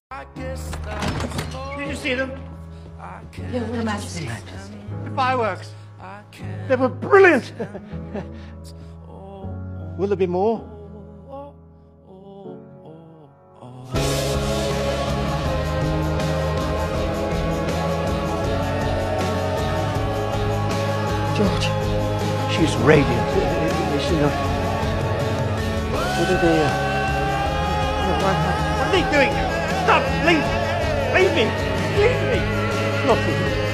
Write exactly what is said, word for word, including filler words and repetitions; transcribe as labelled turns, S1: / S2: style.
S1: Did you see them?
S2: Yeah, what am I saying?
S1: The fireworks. They were brilliant. Will there be more? George, she's radiant. Is she not? What are they? Uh, what are they doing? Stop! Leave! Leave me! Leave me! Nothing.